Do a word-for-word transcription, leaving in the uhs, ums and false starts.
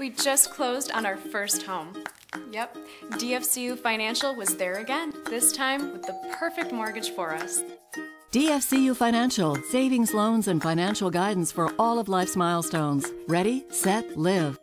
We just closed on our first home. Yep, D F C U Financial was there again, this time with the perfect mortgage for us. D F C U Financial, savings, loans, and financial guidance for all of life's milestones. Ready, set, live.